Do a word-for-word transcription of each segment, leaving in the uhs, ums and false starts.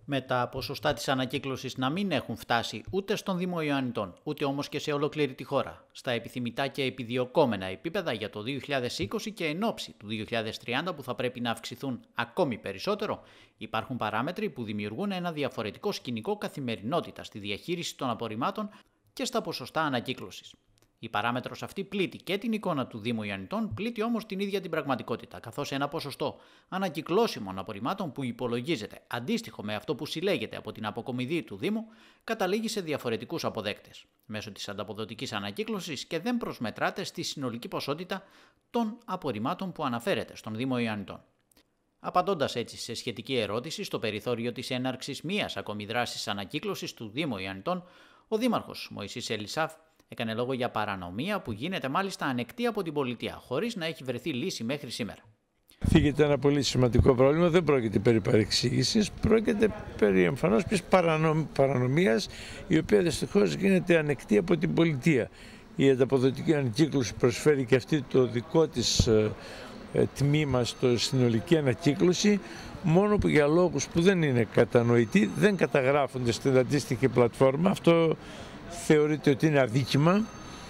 Με τα ποσοστά της ανακύκλωσης να μην έχουν φτάσει ούτε στον Δήμο Ιωαννιτών, ούτε όμως και σε ολόκληρη τη χώρα, στα επιθυμητά και επιδιωκόμενα επίπεδα για το δύο χιλιάδες είκοσι και εν ώψη του δύο χιλιάδες τριάντα που θα πρέπει να αυξηθούν ακόμη περισσότερο, υπάρχουν παράμετροι που δημιουργούν ένα διαφορετικό σκηνικό καθημερινότητα στη διαχείριση των απορριμμάτων και στα ποσοστά ανακύκλωσης. Η παράμετρος αυτή πλήττει και την εικόνα του Δήμου Ιωαννιτών, πλήττει όμως την ίδια την πραγματικότητα, καθώς ένα ποσοστό ανακυκλώσιμων απορριμμάτων που υπολογίζεται αντίστοιχο με αυτό που συλλέγεται από την αποκομιδή του Δήμου, καταλήγει σε διαφορετικούς αποδέκτες μέσω της ανταποδοτικής ανακύκλωσης και δεν προσμετράται στη συνολική ποσότητα των απορριμμάτων που αναφέρεται στον Δήμο Ιωαννιτών. Απαντώντας έτσι σε σχετική ερώτηση στο περιθώριο της έναρξης μίας ακόμη δράσης ανακύκλωσης του Δήμου Ιωαννιτών, ο Δήμαρχος Μωυσής Ελισάφ έκανε λόγο για παρανομία που γίνεται μάλιστα ανεκτή από την πολιτεία, χωρίς να έχει βρεθεί λύση μέχρι σήμερα. Θίγεται ένα πολύ σημαντικό πρόβλημα, δεν πρόκειται περί παρεξήγησης, πρόκειται περί εμφανώς μιας παρανομίας, η οποία δυστυχώς γίνεται ανεκτή από την πολιτεία. Η ανταποδοτική ανακύκλωση προσφέρει και αυτή το δικό της ε, ε, τμήμα στο συνολική ανακύκλωση, μόνο που για λόγους που δεν είναι κατανοητοί δεν καταγράφονται στην αντίστοιχη πλατφόρμα. Αυτό θεωρείται ότι είναι αδίκημα,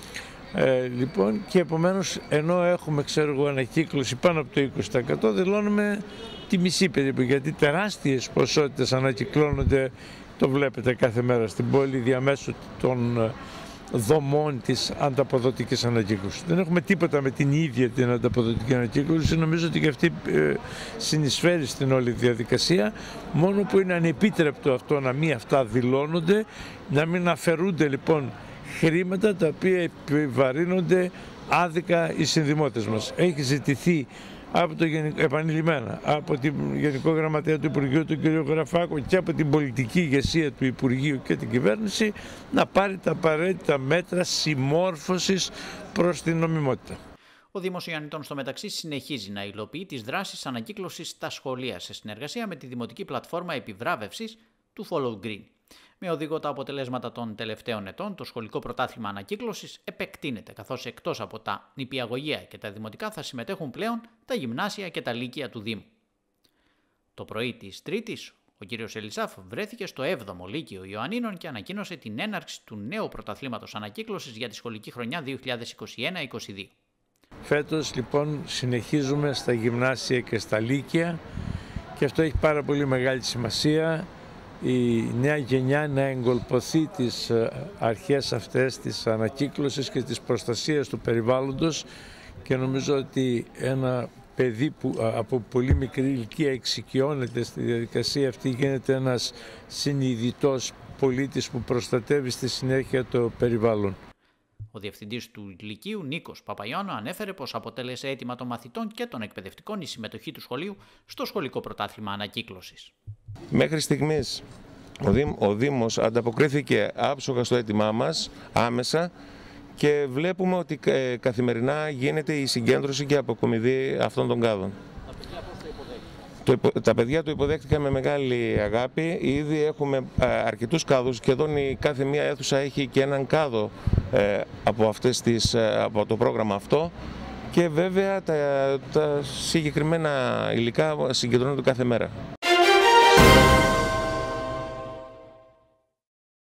ε, λοιπόν, και επομένως ενώ έχουμε, ξέρω εγώ, ανακύκλωση πάνω από το είκοσι τοις εκατό, δηλώνουμε τη μισή περίπου, γιατί τεράστιες ποσότητες ανακυκλώνονται, το βλέπετε κάθε μέρα στην πόλη, διαμέσου των δομών της ανταποδοτικής ανακύκλωσης. Δεν έχουμε τίποτα με την ίδια την ανταποδοτική ανακύκλωση, νομίζω ότι και αυτή ε, συνεισφέρει στην όλη διαδικασία, μόνο που είναι ανεπίτρεπτο αυτό να μην αυτά δηλώνονται, να μην αφαιρούνται λοιπόν χρήματα τα οποία επιβαρύνονται άδικα οι συνδημότες μας. Έχει ζητηθεί από το επανειλημμένα από την Γενικό Γραμματέα του Υπουργείου, τον κ. Γραφάκο, και από την πολιτική ηγεσία του Υπουργείου και την κυβέρνηση να πάρει τα απαραίτητα μέτρα συμμόρφωσης προς την νομιμότητα. Ο Δήμος Ιωαννιτών στο μεταξύ συνεχίζει να υλοποιεί τις δράσεις ανακύκλωσης στα σχολεία σε συνεργασία με τη δημοτική πλατφόρμα επιβράβευσης του Follow Green. Με οδηγό τα αποτελέσματα των τελευταίων ετών, το σχολικό πρωτάθλημα ανακύκλωσης επεκτείνεται, καθώς εκτός από τα νηπιαγωγεία και τα δημοτικά θα συμμετέχουν πλέον τα γυμνάσια και τα λύκεια του Δήμου. Το πρωί της Τρίτης, ο κ. Ελισάφ βρέθηκε στο έβδομο Λύκειο Ιωαννίνων και ανακοίνωσε την έναρξη του νέου πρωταθλήματος ανακύκλωσης για τη σχολική χρονιά δύο χιλιάδες είκοσι ένα είκοσι δύο. Φέτος λοιπόν συνεχίζουμε στα γυμνάσια και στα λύκεια και αυτό έχει πάρα πολύ μεγάλη σημασία. Η νέα γενιά να εγκολποθεί τις αρχές αυτές της ανακύκλωσης και της προστασίας του περιβάλλοντος, και νομίζω ότι ένα παιδί που από πολύ μικρή ηλικία εξοικειώνεται στη διαδικασία αυτή γίνεται ένας συνειδητός πολίτης που προστατεύει στη συνέχεια το περιβάλλον. Ο διευθυντής του Λυκείου, Νίκος Παπαϊώνο, ανέφερε πως αποτέλεσε αίτημα των μαθητών και των εκπαιδευτικών η συμμετοχή του σχολείου στο σχολικό πρωτάθλημα ανακύκλωσης. Μέχρι στιγμής ο, Δήμ, ο Δήμος ανταποκρίθηκε άψογα στο αίτημά μας άμεσα και βλέπουμε ότι ε, καθημερινά γίνεται η συγκέντρωση και αποκομιδή αυτών των κάδων. Τα παιδιά, το, τα παιδιά το υποδέχτηκαν με μεγάλη αγάπη. Ήδη έχουμε ε, αρκετούς κάδους, σχεδόν η κάθε μία αίθουσα έχει και έναν κάδο ε, από, αυτές τις, ε, από το πρόγραμμα αυτό, και βέβαια τα, τα συγκεκριμένα υλικά συγκεντρώνονται κάθε μέρα.